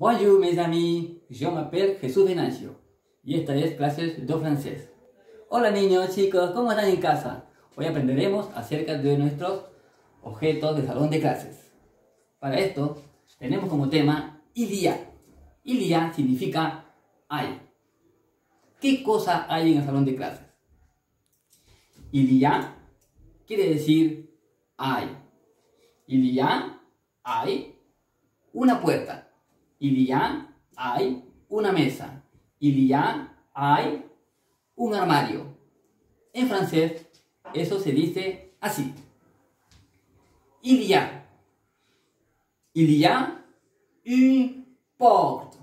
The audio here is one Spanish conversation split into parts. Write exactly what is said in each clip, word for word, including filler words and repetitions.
Bonjour mes amis, je m'appelle Jesús Venancio y esta es clases de francés. Hola niños, chicos, ¿cómo están en casa? Hoy aprenderemos acerca de nuestros objetos de salón de clases. Para esto tenemos como tema il y a. Il y a significa hay. ¿Qué cosa hay en el salón de clases? Il y a quiere decir hay. Il y a hay una puerta. Il y a hay una mesa. Il y a hay un armario. En francés eso se dice así. Il y a. Il y a une porte.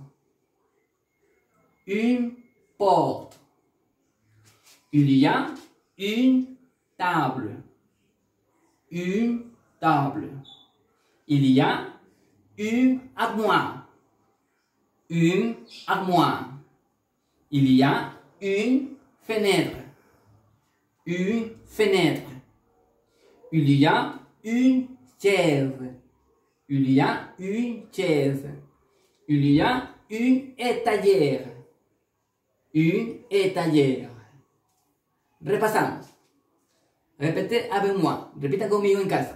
Une porte. Il y a une table. Une table. Il y a une armoire. Une armoire. Il y a une fenêtre. Une fenêtre. Il y a une chaise. Il y a une chaise. Il y a une étagère. Une étagère. Repasamos. Repetez avec moi. Repita conmigo en casa.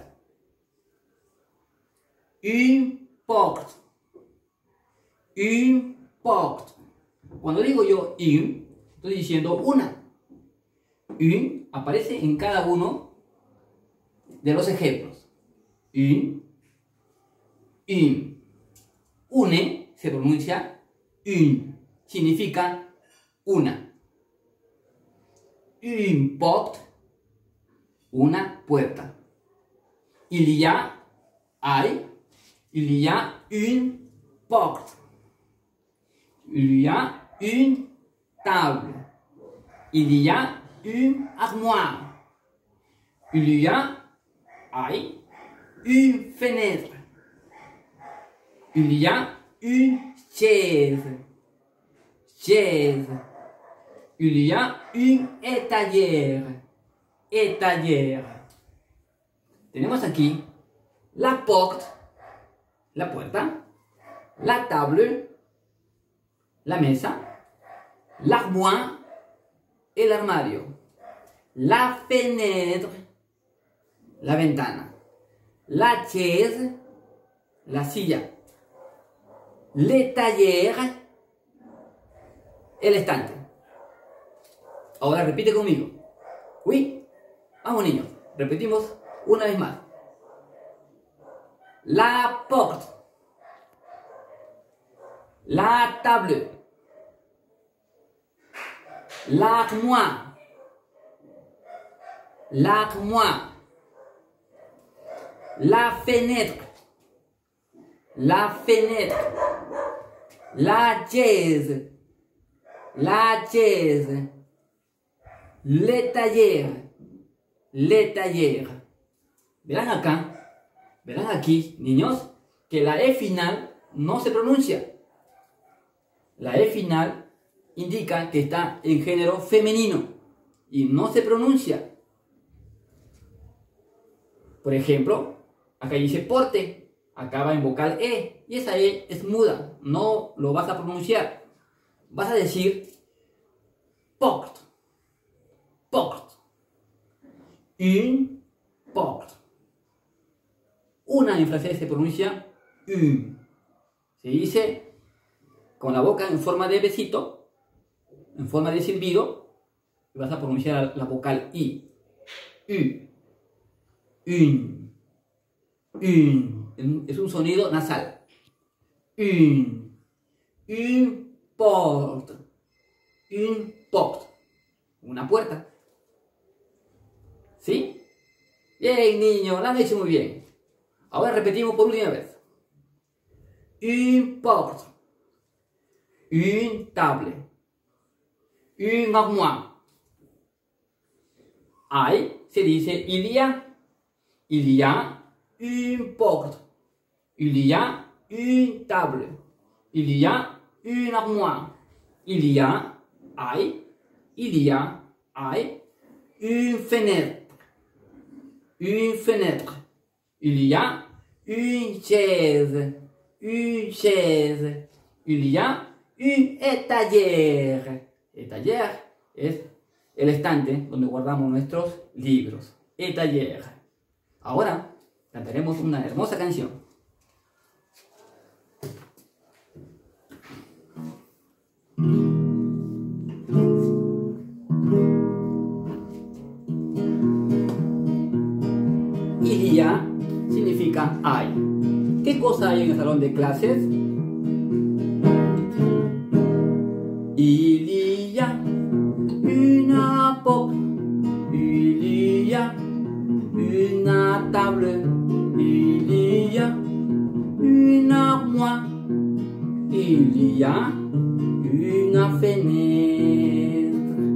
Une porte. Une porte. Cuando digo yo une, estoy diciendo una. Une aparece en cada uno de los ejemplos. Une, une. Une se pronuncia une. Significa una. Une porte, una puerta. Il y a, hay, il y a une porte. Il y a une table. Il y a une armoire. Il y a, hay, une fenêtre. Il y a une chaise. Chaise. Il y a une étagère. Étagère. Tenemos aquí la porte, la puerta, la table, la mesa, l'armoire, el armario, la fenêtre, la ventana, la chaise, la silla, l'étagère, el estante. Ahora repite conmigo. Oui. Vamos niños. Repetimos una vez más. La porte. La table. L'armoire. L'armoire. La fenêtre. La fenêtre. La chaise. La chaise. L'étagère. L'étagère. Verán acá, verán aquí, niños, que la E final no se pronuncia. La E final indica que está en género femenino y no se pronuncia. Por ejemplo, acá dice porte, acaba en vocal E y esa E es muda, no lo vas a pronunciar. Vas a decir porte, porte, une porte. Una en francés se pronuncia une. Se dice con la boca en forma de besito, en forma de silbido, y vas a pronunciar la vocal I. U. Une. Une. Es un sonido nasal. Une. Une porte. Une porte. Una puerta. ¿Sí? Bien, niños, lo han hecho muy bien. Ahora repetimos por última vez. Une porte. Une table. Une armoire. Hay se dice il y a. Il y a une porte. Il y a une table. Il y a une armoire. Il y a, hay, il y a, hay, une fenêtre. Une fenêtre. Il y a une chaise. une chaise. Il y a une étagère. Étagère es el estante donde guardamos nuestros libros. Étagère. Ahora cantaremos una hermosa canción. Il y a significa hay. ¿Qué cosa hay en el salón de clases? Il y a une porte, il y a une table, il y a une armoire, il y a une fenêtre.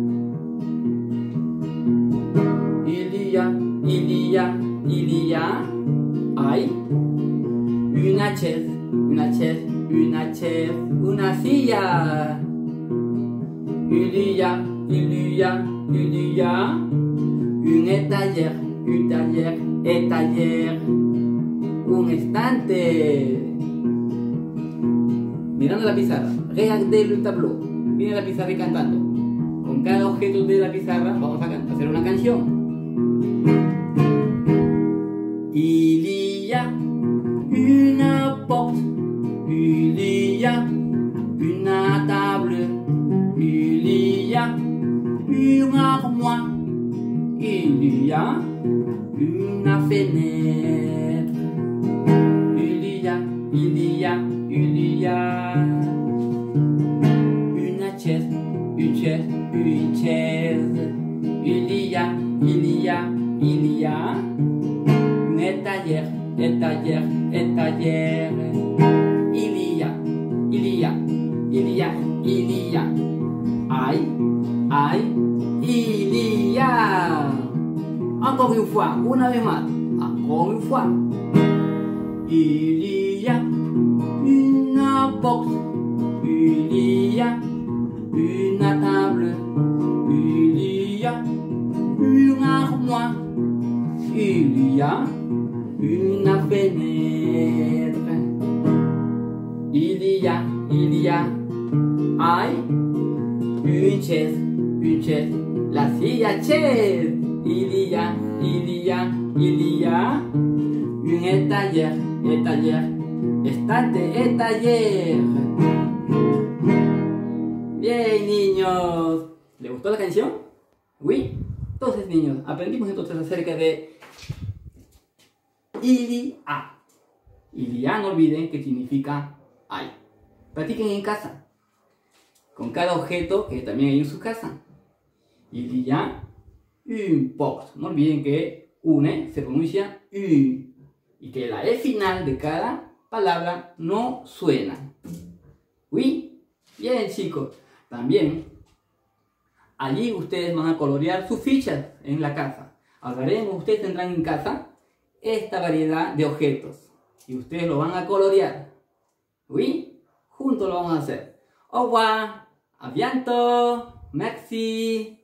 Il y a, il y a, il y a, hay una chaise, una chaise, una chaise, una silla. Il y a, il y a, il y a une étagère, une étagère, étagère, un estante. Mirando la pizarra, regardez le tableau. Miren la pizarra y cantando. Con cada objeto de la pizarra vamos a hacer una canción. Il y a une porte, il y a une table, il y a une armoire, il y a une fenêtre. Il y a, il y a, il y a une chaise, une chaise, une chaise. Il y a, il y a, il y a une étagère, étagère, étagère. Il y a, il y a, il y a, il y a. Hay, hay, il y a. Encore une fois, una vez más. Encore une fois. Il y a une box, il y a une table, il y a une armoire, il y a une fenêtre. Il y a, il y a, hay une chaise, une chaise, la silla chaise. Il y a, il y a, il y a une étagère, étagère, estante, étagère. Bien, niños. ¿Les gustó la canción? ¿Oui? Entonces, niños, aprendimos entonces acerca de il y a. Il y a, no olviden que significa hay. Practiquen en casa, con cada objeto que también hay en su casa. Il y a une porte. No olviden que une se pronuncia une y que la E final de cada palabra no suena. ¿Oui? Bien, chicos. También allí ustedes van a colorear sus fichas en la casa. Hablaremos, ustedes tendrán en casa esta variedad de objetos y ustedes lo van a colorear. ¿Oui? Juntos lo vamos a hacer. Au revoir. A bientôt. Merci.